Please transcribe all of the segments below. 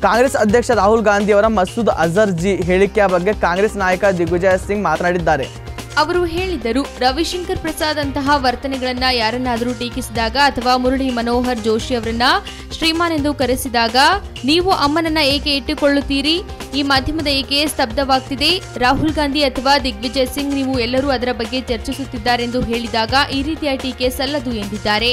ಕಾಂಗ್ರೆಸ್ ಅಧ್ಯಕ್ಷ ರಾಹುಲ್ ಗಾಂಧಿ ಅವರ ಮಸೂದ್ ಅಜರ್ ಜಿ ಹೇಳಿಕೆಯ ಬಗ್ಗೆ ಕಾಂಗ್ರೆಸ್ ನಾಯಕ ದಿಗ್ವಿಜಯ್ ಸಿಂಗ್ ಮಾತನಾಡಿದ್ದಾರೆ. ಅವರು ಹೇಳಿದರು, ರವಿಶಂಕರ್ ಪ್ರಸಾದ್ ಅಂತಹ ವರ್ತನೆಗಳನ್ನ ಯಾರನ್ನಾದರೂ ಟೀಕಿಸಿದಾಗ ಅಥವಾ ಮುರಳಿ ಮನೋಹರ್ ಜೋಶಿ ಅವರನ್ನ ಶ್ರೀಮಾನ್ ಎಂದು ಕರೆಸಿದಾಗ ನೀವು ಅಮ್ಮನನ್ನ ಏಕೆ ಇಟ್ಟುಕೊಳ್ಳುತ್ತೀರಿ? ಈ ಮಾಧ್ಯಮದ ಏಕೆ ಸ್ತಬ್ಧವಾಗ್ತಿದೆ? ರಾಹುಲ್ ಗಾಂಧಿ ಅಥವಾ ದಿಗ್ವಿಜಯ್ ಸಿಂಗ್ ನೀವು ಎಲ್ಲರೂ ಅದರ ಬಗ್ಗೆ ಚರ್ಚಿಸುತ್ತಿದ್ದಾರೆಂದು ಹೇಳಿದಾಗ ಈ ರೀತಿಯ ಟೀಕೆ ಸಲ್ಲದು ಎಂದಿದ್ದಾರೆ.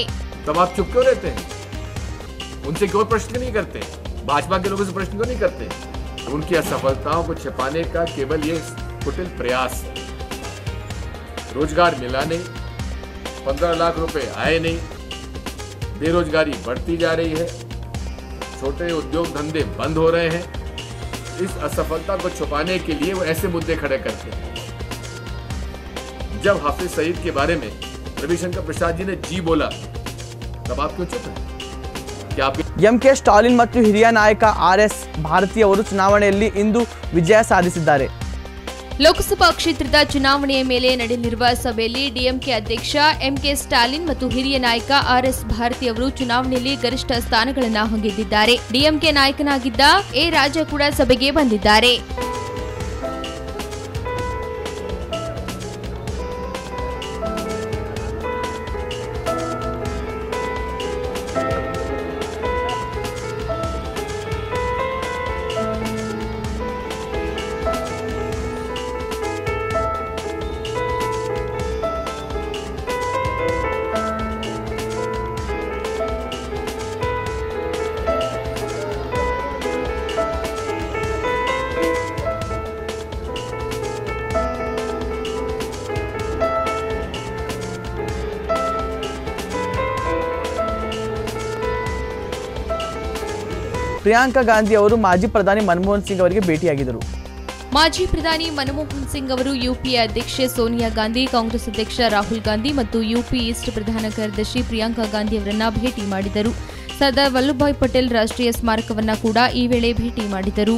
उनसे क्यों प्रश्न नहीं करते? भाजपा के लोगों से प्रश्न क्यों नहीं करते? उनकी असफलताओं को छिपाने का केवल ये कुटिल प्रयास है. रोजगार मिला नहीं, 15 लाख रुपए आए नहीं, बेरोजगारी बढ़ती जा रही है, छोटे उद्योग धंधे बंद हो रहे हैं. इस असफलता को छुपाने के लिए वो ऐसे मुद्दे खड़े करते हैं. जब हाफिज सईद के बारे में रविशंकर प्रसाद जी ने जी बोला तब आप क्यों चुप हैं? ಎಂಕೆ ಸ್ಟಾಲಿನ್ ಮತ್ತು ಹಿರಿಯ ನಾಯಕ ಆರ್ಎಸ್ ಭಾರತಿ ಅವರು ಚುನಾವಣೆಯಲ್ಲಿ ಇಂದು ವಿಜಯ ಸಾಧಿಸಿದ್ದಾರೆ. ಲೋಕಸಭಾ ಕ್ಷೇತ್ರದ ಚುನಾವಣೆಯ ಮೇಲೆ ನಡೆಯಲಿರುವ ಸಭೆಯಲ್ಲಿ ಡಿಎಂಕೆ ಅಧ್ಯಕ್ಷ ಎಂಕೆ ಸ್ಟಾಲಿನ್ ಮತ್ತು ಹಿರಿಯ ನಾಯಕ ಆರ್ಎಸ್ ಭಾರತಿ ಅವರು ಚುನಾವಣೆಯಲ್ಲಿ ಗರಿಷ್ಠ ಸ್ಥಾನಗಳನ್ನು ಹೊಂದಿದ್ದಾರೆ. ಡಿಎಂಕೆ ನಾಯಕನಾಗಿದ್ದ ಎ ರಾಜಾ ಕೂಡ ಸಭೆಗೆ ಬಂದಿದ್ದಾರೆ. ಪ್ರಿಯಾಂಕಾ ಗಾಂಧಿ ಅವರು ಮಾಜಿ ಪ್ರಧಾನಿ ಮನಮೋಹನ್ ಸಿಂಗ್ ಅವರಿಗೆ ಭೇಟಿಯಾಗಿದ್ದರು. ಮಾಜಿ ಪ್ರಧಾನಿ ಮನಮೋಹನ್ ಸಿಂಗ್ ಅವರು ಯುಪಿಎ ಅಧ್ಯಕ್ಷೆ ಸೋನಿಯಾ ಗಾಂಧಿ, ಕಾಂಗ್ರೆಸ್ ಅಧ್ಯಕ್ಷ ರಾಹುಲ್ ಗಾಂಧಿ ಮತ್ತು ಯುಪಿ ಈಸ್ಟ್ ಪ್ರಧಾನ ಕಾರ್ಯದರ್ಶಿ ಪ್ರಿಯಾಂಕಾ ಗಾಂಧಿ ಅವರನ್ನ ಭೇಟಿ ಮಾಡಿದರು. ಸರ್ದಾರ್ ವಲ್ಲಭಭಾಯ್ ಪಟೇಲ್ ರಾಷ್ಟ್ರೀಯ ಸ್ಮಾರಕವನ್ನ ಕೂಡ ಈ ವೇಳೆ ಭೇಟಿ ಮಾಡಿದರು.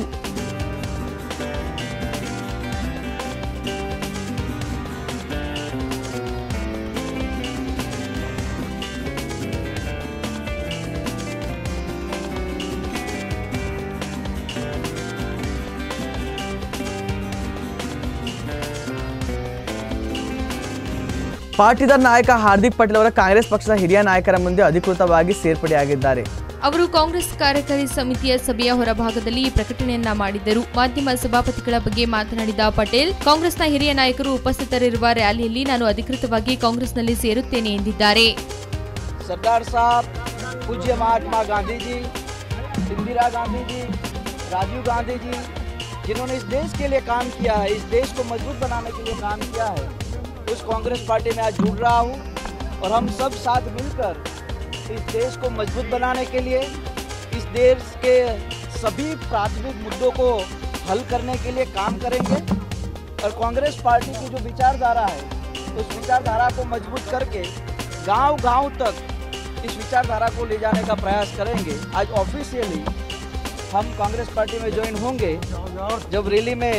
ಪಾಟೀದಾರ್ ನಾಯಕ ಹಾರ್ದಿಕ್ ಪಟೇಲ್ ಅವರ ಕಾಂಗ್ರೆಸ್ ಪಕ್ಷದ ಹಿರಿಯ ನಾಯಕರ ಮುಂದೆ ಅಧಿಕೃತವಾಗಿ ಸೇರ್ಪಡೆಯಾಗಿದ್ದಾರೆ. ಅವರು ಕಾಂಗ್ರೆಸ್ ಕಾರ್ಯಕಾರಿ ಸಮಿತಿಯ ಸಭೆಯ ಹೊರಭಾಗದಲ್ಲಿ ಈ ಪ್ರಕಟಣೆಯನ್ನ ಮಾಡಿದ್ದರು. ಮಾಧ್ಯಮ ಸಭಾಪತಿಗಳ ಬಗ್ಗೆ ಮಾತನಾಡಿದ ಪಟೇಲ್, ಕಾಂಗ್ರೆಸ್ನ ಹಿರಿಯ ನಾಯಕರು ಉಪಸ್ಥಿತರಿರುವ ರ್ಯಾಲಿಯಲ್ಲಿ ನಾನು ಅಧಿಕೃತವಾಗಿ ಕಾಂಗ್ರೆಸ್ನಲ್ಲಿ ಸೇರುತ್ತೇನೆ ಎಂದಿದ್ದಾರೆ. ಸರ್ದಾರ್ ಸಾಹಬ್, पूज्य महात्मा गांधी जी, इंदिरा गांधी जी, राजीव गांधी जी, जिन्होंने इस देश के लिए काम किया है, इस देश को मजबूत बनाने के लिए काम किया है, उस कांग्रेस पार्टी में आज जुड़ रहा हूँ और हम सब साथ मिलकर इस देश को मजबूत बनाने के लिए, इस देश के सभी प्राथमिक मुद्दों को हल करने के लिए काम करेंगे और कांग्रेस पार्टी की जो विचारधारा है उस विचारधारा को मजबूत करके गांव-गांव तक इस विचारधारा को ले जाने का प्रयास करेंगे. आज ऑफिशियली हम कांग्रेस पार्टी में ज्वाइन होंगे जब रैली में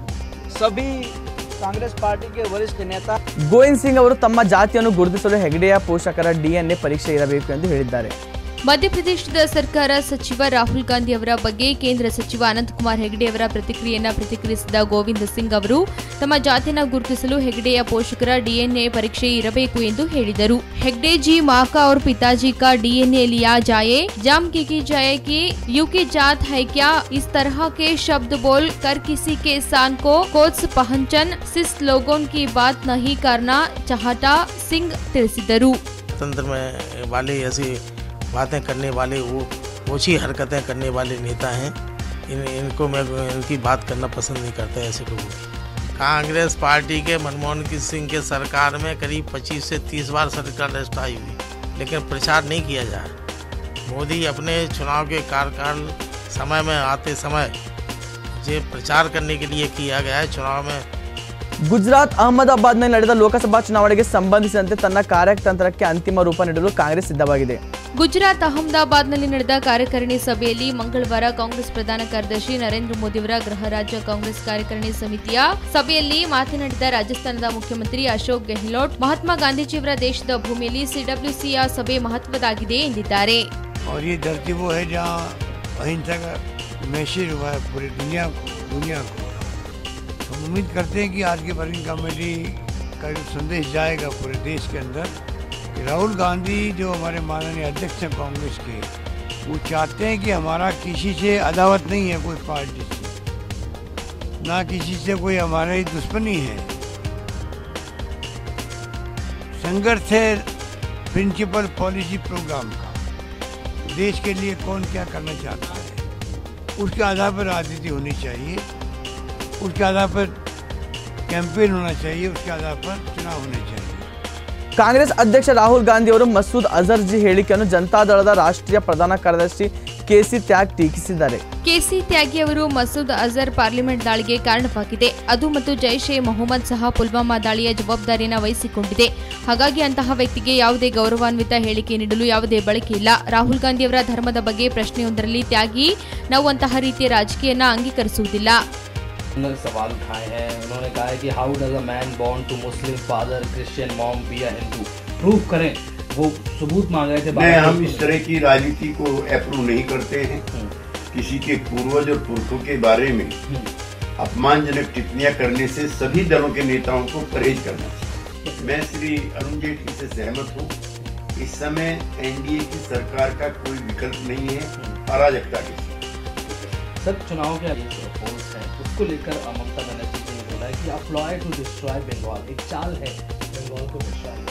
सभी ಕಾಂಗ್ರೆಸ್ ಪಾರ್ಟಿಗೆ ವರಿಷ್ಠ ನೇತಾ ಗೋವಿಂದ್ ಸಿಂಗ್ ಅವರು ತಮ್ಮ ಜಾತಿಯನ್ನು ಗುರುತಿಸಲು ಹೆಗ್ಡೆಯ ಪೋಷಕರ ಡಿಎನ್ಎ ಪರೀಕ್ಷೆ ಇರಬೇಕು ಎಂದು ಹೇಳಿದ್ದಾರೆ. ಮಧ್ಯಪ್ರದೇಶದ ಸರ್ಕಾರ ಸಚಿವ ರಾಹುಲ್ ಗಾಂಧಿ ಅವರ ಬಗ್ಗೆ ಕೇಂದ್ರ ಸಚಿವ ಅನಂತಕುಮಾರ್ ಹೆಗ್ಡೆ ಅವರ ಪ್ರತಿಕ್ರಿಯಿಸಿದ ಗೋವಿಂದ್ ಸಿಂಗ್ ಅವರು ತಮ್ಮ ಜಾತಿಯನ್ನು ಗುರುತಿಸಲು ಹೆಗ್ಡೆಯ ಪೋಷಕರ ಡಿಎನ್ಎ ಪರೀಕ್ಷೆ ಇರಬೇಕು ಎಂದು ಹೇಳಿದರು. ಹೆಗ್ಡೆ ಜಿ माँ का और पिताजी का डीएनए लिया जाए, जाम की जाए कि यू की जात है क्या, इस तरह के शब्द बोल कर किसी के इंसान को कोच पहचान सिस लोगों की बात नहीं करना चाहता सिंह ತಿಳಿಸಿದರು. तंत्र में वाले ऐसी बातें करने वाले ओछी हरकतें करने वाले नेता हैं. इनको मैं इनकी बात करना पसंद नहीं करता ऐसे लोगों की. कांग्रेस पार्टी के मनमोहन सिंह के सरकार में करीब 25 से 30 बार सरकार लिस्ट आई हुई, लेकिन प्रचार नहीं किया जा रहा. मोदी अपने चुनाव के कार्यकाल समय में आते समय जो प्रचार करने के लिए किया गया है चुनाव में. ಗುಜರಾತ್ ಅಹಮದಾಬಾದ್ನಲ್ಲಿ ನಡೆದ ಲೋಕಸಭಾ ಚುನಾವಣೆಗೆ ಸಂಬಂಧಿಸಿದಂತೆ ತನ್ನ ಕಾರ್ಯತಂತ್ರಕ್ಕೆ ಅಂತಿಮ ರೂಪ ನೀಡಲು ಕಾಂಗ್ರೆಸ್ ಸಿದ್ಧವಾಗಿದೆ. ಗುಜರಾತ್ ಅಹಮದಾಬಾದ್ನಲ್ಲಿ ನಡೆದ ಕಾರ್ಯಕಾರಿಣಿ ಸಭೆಯಲ್ಲಿ ಮಂಗಳವಾರ ಕಾಂಗ್ರೆಸ್ ಪ್ರಧಾನ ಕಾರ್ಯದರ್ಶಿ ನರೇಂದ್ರ ಮೋದಿ ಅವರ ಗೃಹ ರಾಜ್ಯ ಕಾಂಗ್ರೆಸ್ ಕಾರ್ಯಕಾರಿಣಿ ಸಮಿತಿಯ ಸಭೆಯಲ್ಲಿ ಮಾತನಾಡಿದ ರಾಜಸ್ಥಾನದ ಮುಖ್ಯಮಂತ್ರಿ ಅಶೋಕ್ ಗೆಹ್ಲೋಟ್, ಮಹಾತ್ಮ ಗಾಂಧೀಜಿಯವರ ದೇಶದ ಭೂಮಿಯಲ್ಲಿ ಸಿಡಬ್ಲ್ಯೂಸಿಯ ಸಭೆ ಮಹತ್ವದಾಗಿದೆ ಎಂದಿದ್ದಾರೆ. अहिंसा का मैसेज हुआ है पूरी दुनिया को। हम उम्मीद करते हैं कि आज की वर्किंग कमेटी का जो संदेश जाएगा पूरे देश के अंदर कि राहुल गांधी जो हमारे माननीय अध्यक्ष हैं कांग्रेस के, वो चाहते हैं कि हमारा किसी से अदावत नहीं है, कोई पार्टी से ना किसी से कोई हमारी दुश्मनी है। संघर्ष है प्रिंसिपल पॉलिसी प्रोग्राम का, देश के लिए कौन क्या करना चाहता है, उसके आधार पर राजनीति होनी चाहिए, उसके आधार पर कैंपेन होना चाहिए, उसके आधार पर चुनाव होने चाहिए। ಕಾಂಗ್ರೆಸ್ ಅಧ್ಯಕ್ಷ ರಾಹುಲ್ ಗಾಂಧಿ ಅವರು ಮಸೂದ್ ಅಜರ್ ಜಿ ಹೇಳಿಕೆಯನ್ನು ಜನತಾದಳದ ರಾಷ್ಟ್ರೀಯ ಪ್ರಧಾನ ಕಾರ್ಯದರ್ಶಿ ಕೆಸಿ ತ್ಯಾಗ್ ಟೀಕಿಸಿದ್ದಾರೆ. ಕೆಸಿ ತ್ಯಾಗಿ ಅವರು ಮಸೂದ್ ಅಜರ್ ಪಾರ್ಲಿಮೆಂಟ್ ದಾಳಿಗೆ ಕಾರಣವಾಗಿದೆ, ಅದು ಮತ್ತು ಜೈಷ್ ಎ ಮೊಹಮ್ಮದ್ ಸಹ ಪುಲ್ವಾಮಾ ದಾಳಿಯ ಜವಾಬ್ದಾರಿಯನ್ನು ವಹಿಸಿಕೊಂಡಿದೆ. ಹಾಗಾಗಿ ಅಂತಹ ವ್ಯಕ್ತಿಗೆ ಯಾವುದೇ ಗೌರವಾನ್ವಿತ ಹೇಳಿಕೆ ನೀಡಲು ಯಾವುದೇ ಬಳಕೆ ಇಲ್ಲ. ರಾಹುಲ್ ಗಾಂಧಿ ಅವರ ಧರ್ಮದ ಬಗ್ಗೆ ಪ್ರಶ್ನೆಯೊಂದರಲ್ಲಿ ತ್ಯಾಗಿ ನಾವು ಅಂತಹ ರೀತಿಯ ರಾಜಕೀಯನ ಅಂಗೀಕರಿಸುವುದಿಲ್ಲ. उन्होंने सवाल उठाए हैं। उन्होंने कहा है कि how does a man born to Muslim father Christian mom be a Hindu, prove करें। वो सबूत मांग रहे थे। नहीं, हम इस तरह की राजनीति को अप्रूव नहीं करते हैं। किसी के पूर्वज और पुरखों के बारे में अपमानजनक टिप्पणियां करने से सभी दलों के नेताओं को परहेज करना चाहिए। मैं श्री अरुण जेटली से सहमत हूँ। इस समय एनडीए की सरकार का कोई विकल्प नहीं है अराजकता के। सर, चुनाव के आगे जो पोल्स है उसको लेकर ममता बनर्जी ने बोला है कि अप्लॉय टू डिस्ट्रॉय बंगाल, एक चाल है बंगाल को डिस्ट्रॉय।